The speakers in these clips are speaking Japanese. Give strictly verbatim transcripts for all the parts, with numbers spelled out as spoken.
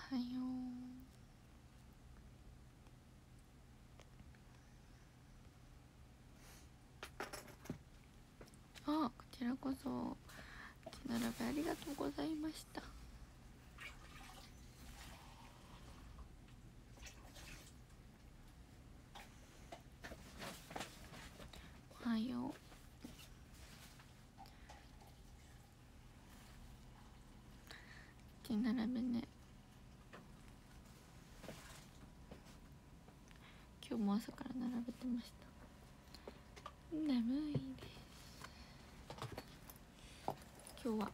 はよう。あ、こちらこそ並べありがとうございました。おはよう。手並べね。今日も朝から並べてました。眠いです。今日は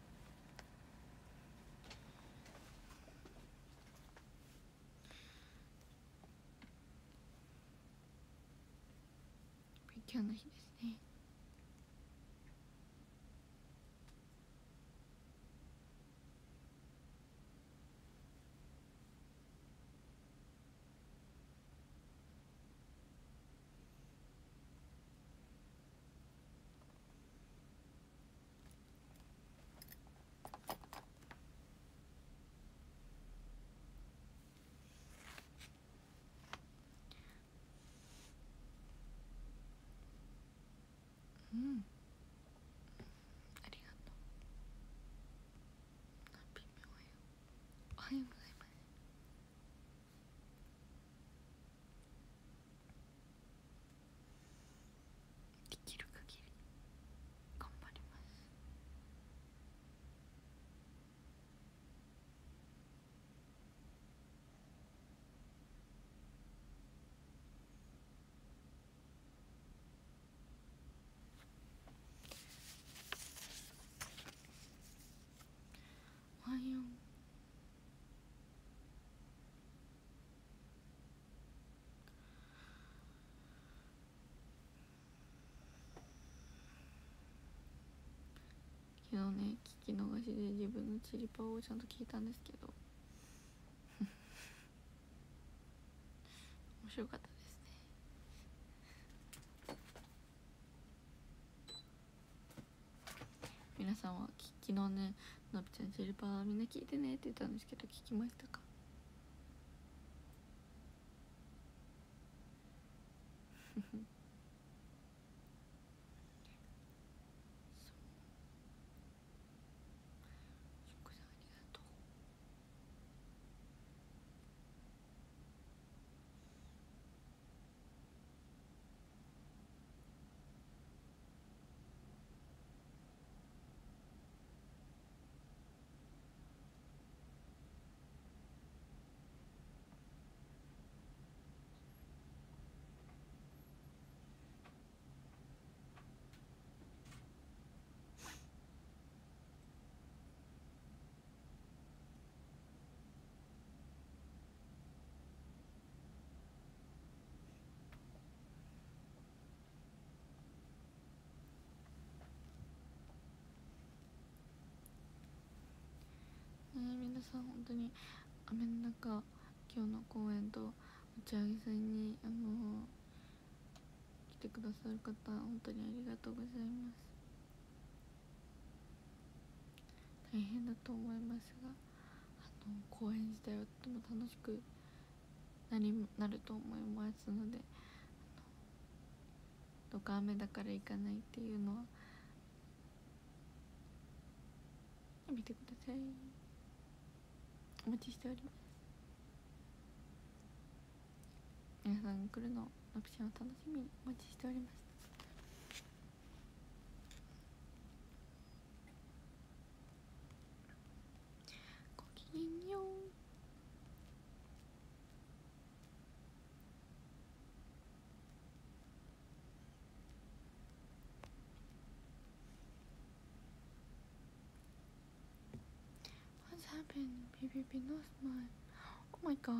勉強の日ですね。うん、ありがとう。微妙よ。おはようございます。できる限り頑張ります。おはよう。昨日ね、聞き逃しで自分のチリパをちゃんと聞いたんですけど面白かったですね。皆さんは昨日ね、のびちゃんチリパみんな聞いてねって言ったんですけど、聞きましたか？ね、皆さん本当に雨の中今日の公演と打ち上げ祭にあの来てくださる方本当にありがとうございます。大変だと思いますが、あの公演自体はとても楽しくなりなると思いますので、どうか雨だから行かないっていうのはやめてください。お待ちしております。皆さん来るののびちゃんを楽しみにお待ちしております。ごきげんよう。What's happened? Baby, be no smile. Oh my god.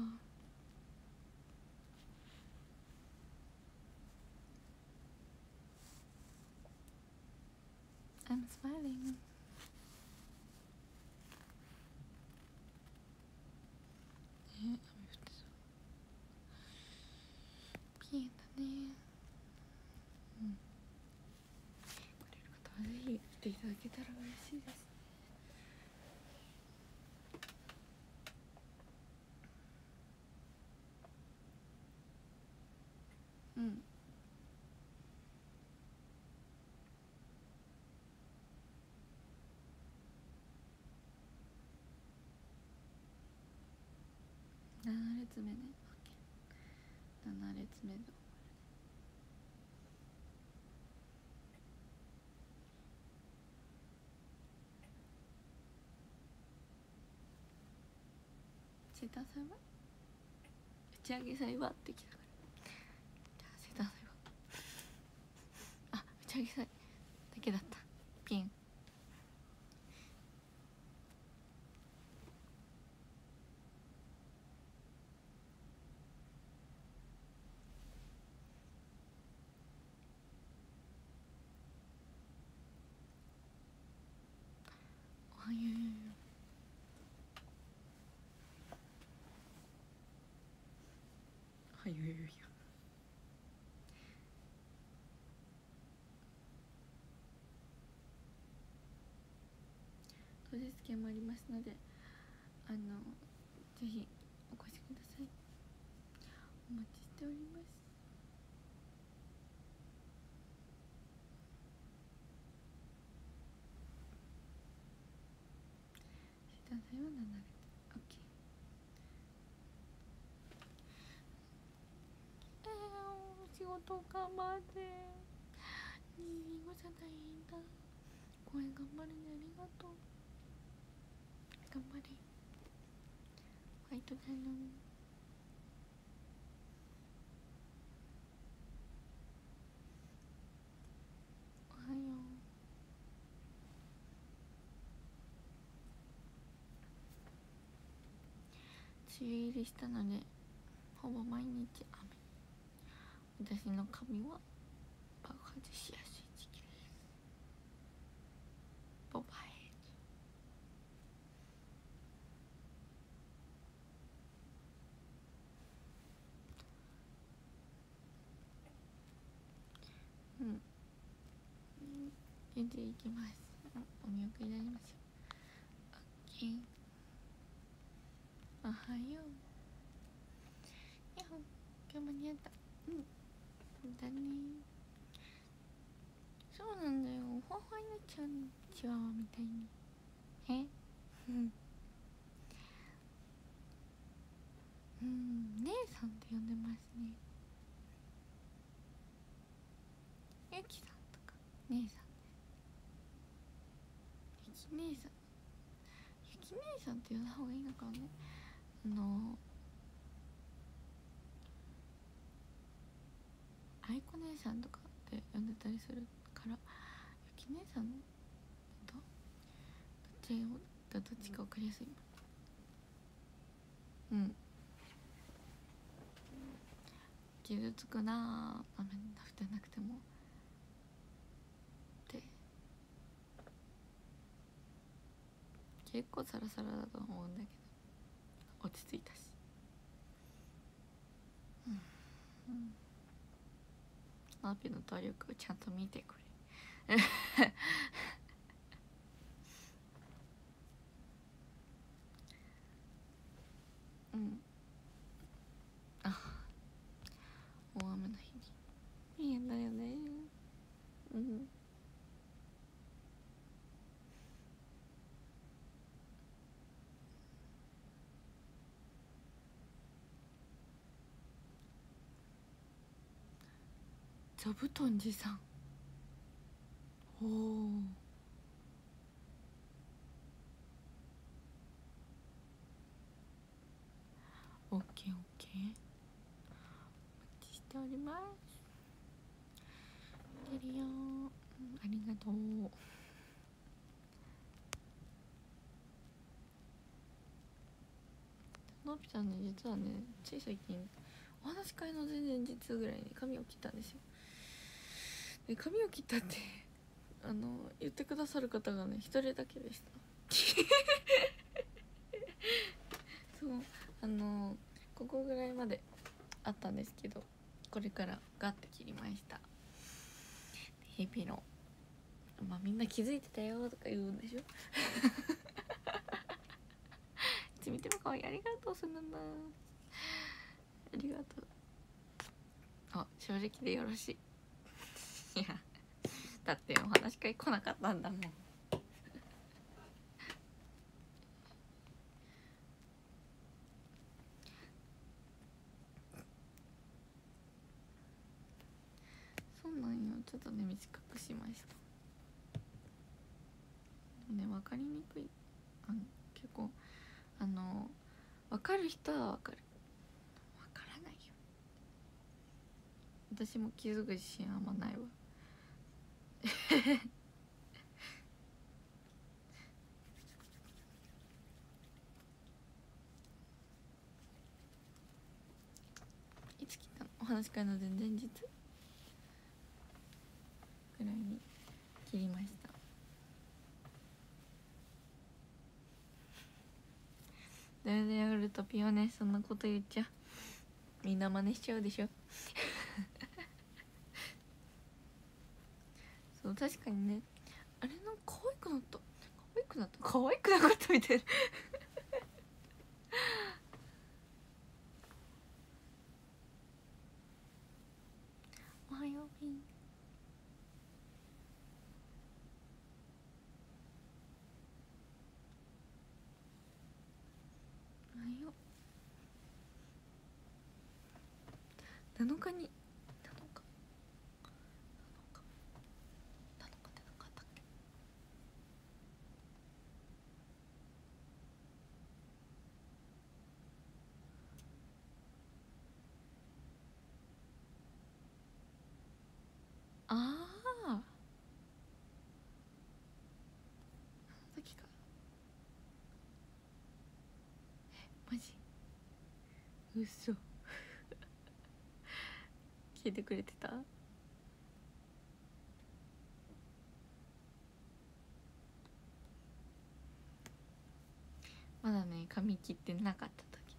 I'm smiling. ね、雨降ってさピエンだね。うん、来れる方はぜひ来ていただけたら嬉しいです。 うんなな列目ね。なな列目の生誕祭は打ち上げ祭はってきたから、じゃあ生誕祭はあ打ち上げ祭だけだった。ピン。あいやいやいやあいやいやいや当日券もありますので、あのぜひお越しください。お待ちしております。生誕祭はなな列。オッケー。えー、仕事頑張って。いい子じゃないんだ。公演頑張るね、ありがとう。頑張れ。ファイトだよ。おはよう。梅雨入りしたのでほぼ毎日雨。私の髪は爆発しやすい時期です。ボバヘうん、全然いきます。お見送りになりますよ。オッケー。おはよう。やっほ、今日間に合った。うんだね。そうなんだよ、ほわほわになっちゃうね、チワワみたいに。えうんうん、姉さんって呼んでますね。ゆきさんとか姉さんです。ゆき姉さん、ゆき姉さんって呼んだ方がいいのかもね。あのあいこ姉さんとかって呼んでたりするから、ゆき姉さんだとどっちがどっちか分かりやすい。うん傷つくなぁ、雨なくてなくてもって結構サラサラだと思うんだけど落ち着いたし、うんうん、アーピーの努力をちゃんと見てくれうんあ大雨の日にいいんだよね。うん座布団持参。おおオッケーオッケー、お待ちしております。出るよ、うん、ありがとう。のびさんね、実はね、つい最近お話し会の前々日ぐらいに髪を切ったんですよ。で髪を切ったってあの言ってくださる方がね一人だけでしたそう、あのここぐらいまであったんですけど、これからガッて切りました。日々のまあみんな気づいてたよとか言うんでしょいつ見ても可愛い、ありがとう、そんなんだ、ありがとう。 あ、正直でよろしいいやだってお話し会来なかったんだもん。そうなんよ、ちょっとね短くしました。ね、分かりにくい。あの結構あの分かる人は分かる、分からないよ。私も気づく自信あんまないわいつ来たの？お話し会の前々日ぐらいに切りました。ダメだよウルトピオね、そんなこと言っちゃみんな真似しちゃうでしょそう確かにね、あれなんか可愛くなった可愛くなった可愛くなかったみたいなおはようピン。おはよう。なのかになのかなのかなのかってなかったっけ。あああの時か。マジ嘘聞いてくれてた？まだね髪切ってなかった時です。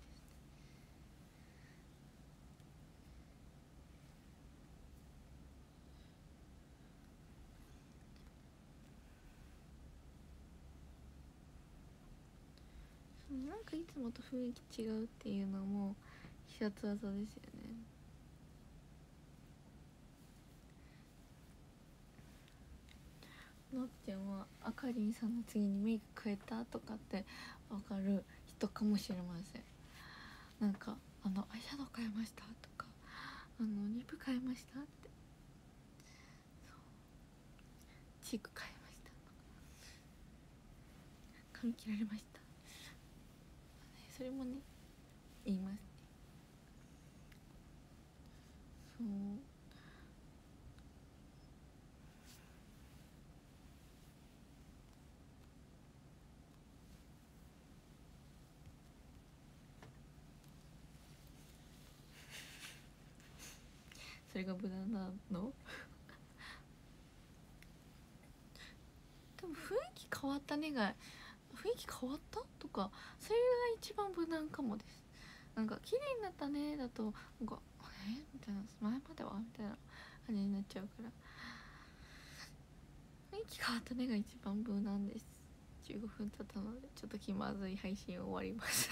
なんかいつもと雰囲気違うっていうのも必殺技ですよね。なっちゃんはあかりんさんの次にメイク変えたとかって分かる人かもしれません。なんかあのアイシャドウ変えましたとか、あのリップ変えましたって、チーク変えましたとか、髪切られました、それもね言いますね。そうそれが無難なの多分雰囲気変わったねが雰囲気変わったとか、それが一番無難かもです。なんか綺麗になったねだとなんかえみたいな、前まではみたいな感じになっちゃうから、雰囲気変わったねが一番無難です。じゅうごふん経ったのでちょっと気まずい配信終わります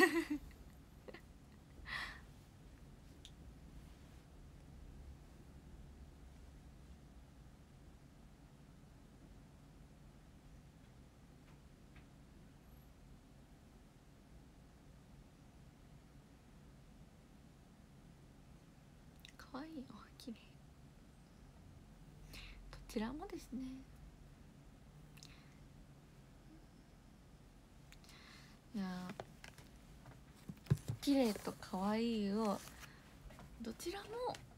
可愛いよ、綺麗。どちらもですね。いや綺麗と可愛いをどちらも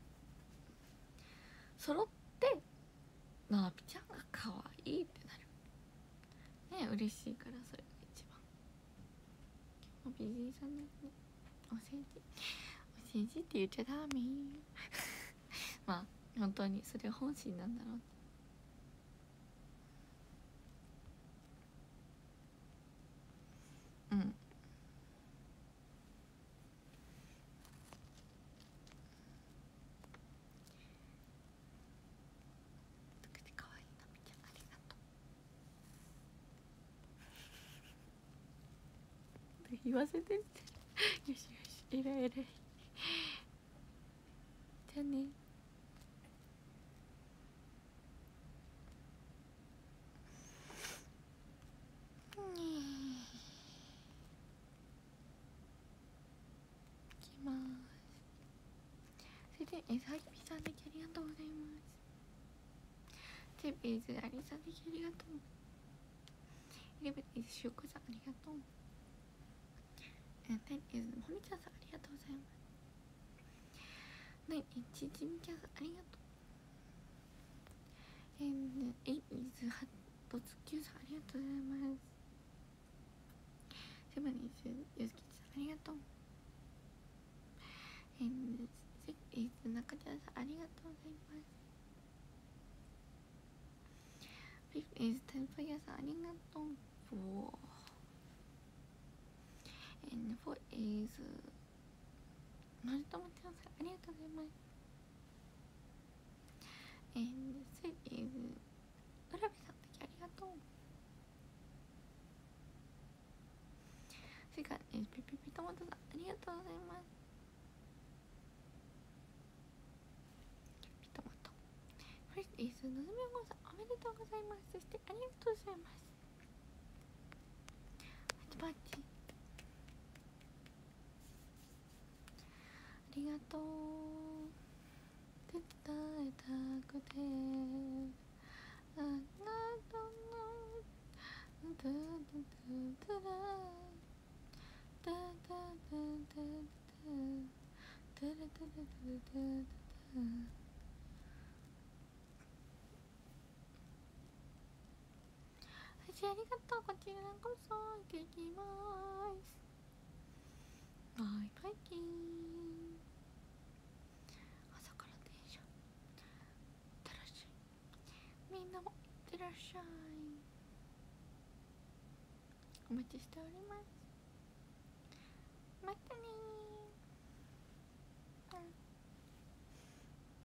揃ってなあぴちゃんが可愛いってなるね。嬉しいからそれが一番。今日も美人さんですね。お世辞お世辞って言っちゃダメまあ本当にそれは本心なんだろうね。うん。可愛いなみちゃん、ありがとう言わせてってよしよし、えらいえらい。じゃあね。 でえさきぴさんだけありがとうございます。テペーズありさんだけありがとう。イレブンイズしゅうこさんありがとう。えテンイズもみちゃんさんありがとうございます。ナインイチジミキャンさんありがとう。えんエイイズハットツキューさんありがとうございます。セブンイズユースキさんありがとう。えんセイズ中ちゃんさんありがとうございます。フィフイズテンパイヤさんありがとう。フォー and four is のりともちゃんさんありがとうございます。 and six is うらべさんだけありがとう。セカン is ピピピトマトさんありがとうございます。ピトマト。フリス is のぞみおごさんおめでとうございます。そしてありがとうございます。パチパチありがとう。伝えたくてあなたのドゥドゥドゥドゥラダダダダダダダダダダダありがとう。こちらこそ行ってきます。バイバイキーン。朝から電車いってらっしゃい。みんなもいってらっしゃい。お待ちしております。またねー。